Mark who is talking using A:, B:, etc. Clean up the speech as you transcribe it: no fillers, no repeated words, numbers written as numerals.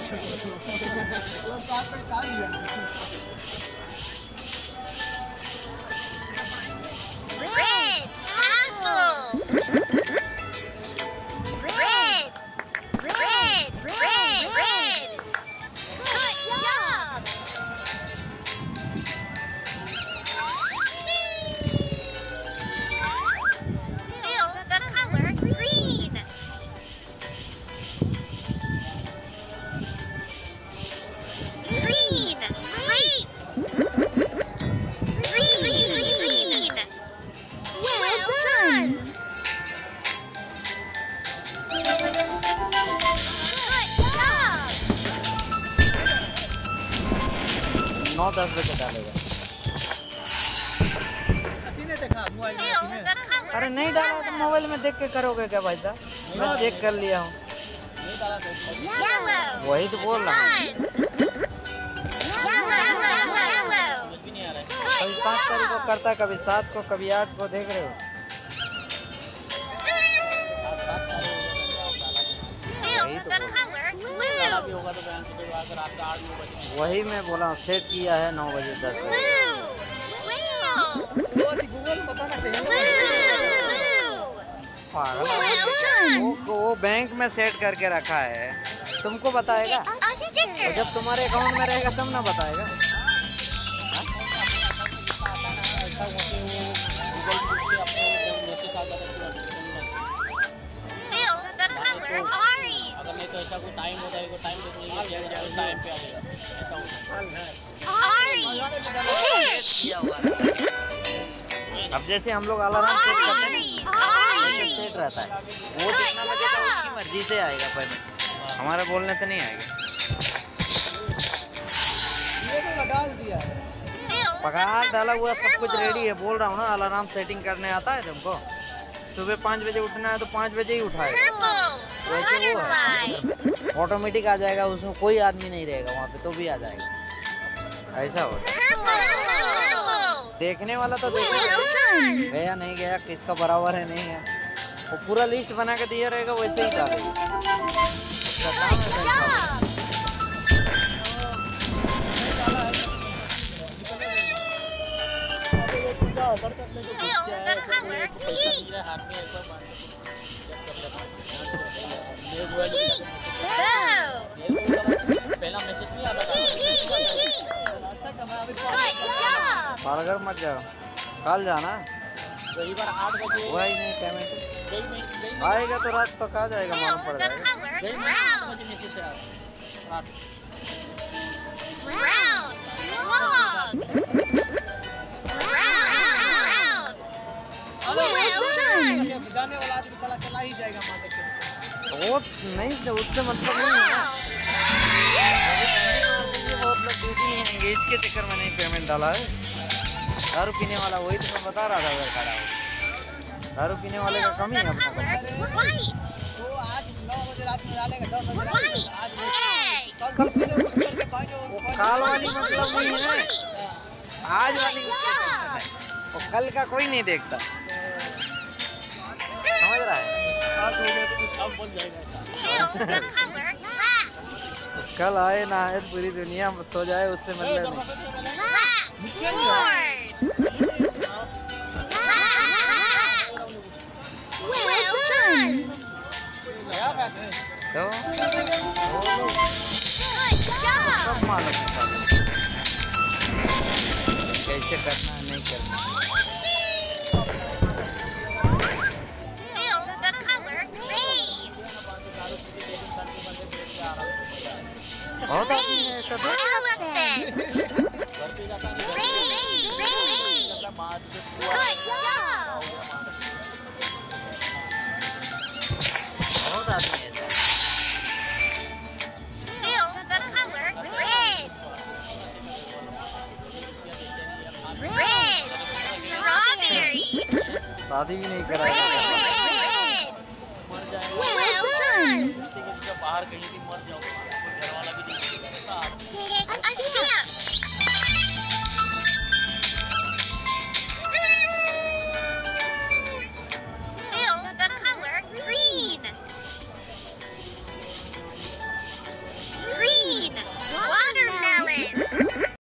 A: Red apple. Red. Red. Red. Red. Good job. Fill the color green. Green. Grapes. Green. Well done. Good job.
B: 9-10 बजे डालेगा।
A: Fill the color.
B: अरे नहीं डाला तो mobile में देख के करोगे क्या भाई साहब? मैं चेक कर लिया हूँ।
A: Yellow.
B: वही तो बोल रहा हूँ।
A: Yellow.
B: कभी 5 तारीख को करता, कभी 7 को, कभी 8 को, देख रहे हो?
A: Fill the color blue.
B: वही मैं बोला हूँ, सेट किया है 9 बजे 10 बजे। पागल वो बैंक में सेट करके रखा है, तुमको बताएगा? तो जब तुम्हारे अकाउंट में रहेगा तब ना बताएगा।
A: Fill the color orange.
C: अगर नहीं तो ऐसा कोई टाइम होता है, टाइम पे टाइम पे
A: Orange.
B: अब जैसे हम लोग अलार्म सेट करते हैं ना, जैसे सेट रहता है, वो जितना बजेगा उसकी मर्जी से आएगा पेमेंट, हमारा बोलने तो नहीं आएगा। पगार डाला हुआ, सब कुछ रेडी है, बोल रहा हूँ ना। अलार्म सेटिंग करने आता है तुमको? सुबह 5 बजे उठना है तो 5 बजे ही उठाएगा। वैसे वो है, ऑटोमेटिक आ जाएगा, उसमें कोई आदमी नहीं रहेगा वहाँ पे, तो भी आ जाएगा। ऐसा होता है। देखने वाला तो देखेगा, गया नहीं गया, किसका बराबर है नहीं है, वो पूरा लिस्ट बना के दिया रहेगा, वैसे ही डालेगा। उसका काम है।
A: Fill the color pink. Pink.
C: पहला मैसेज नहीं आता था।
A: Good job.
B: पालघर मत जाओ, कल जाना।
C: कई बार 8 बजे
B: वही नहीं पेमेंट आएगा तो रात तक आ जाएगा,
A: Fill
B: मालूम पड़
A: the
B: जाएगा।
A: color brown.
C: मैसेज से रात
A: Brown. Log. Brown. Well done.
D: जाने वाला आदमी साला चला ही जाएगा मार्केट में।
B: वो नहीं, उससे मतलब नहीं है। बहुत लोग ड्यूटी नहीं आएंगे, इसके चक्कर में नहीं पेमेंट डाला है। दारू पीने वाला, वही तो मैं बता रहा था उधर खड़ा हो। दारू पीने वाले का कमी है अपना।
A: White.
D: वो आज 9 बजे रात में डालेगा, 10 बजे रात
A: White
D: में। आज
A: egg.
D: कल फिर
B: काल वाली मतलब नहीं है, आज वाली उसके टेंशन है। वो कल का कोई नहीं देखता, समझ रहा है?
C: अब बन जाएगा।
A: Fill the color black.
B: कल आए ना आए पूरी दुनिया सो जाए, उससे मतलब नहीं।
A: Black. Board. Well done.
B: तो
A: Good job.
B: सब मालूम है कैसे करना है, नहीं करना।
A: Fill the color green.
B: बहुत आदमी है ऐसा तो।
A: Elephant. Green. Good job.
B: बहुत आदमी है ऐसा।
A: Fill the color red. Red. Strawberry.
B: शादी भी नहीं कराएगा।
A: Red. Well done.
C: बाहर कहीं भी मर जाओ, घर वाला भी नहीं।
A: Pick a stamp.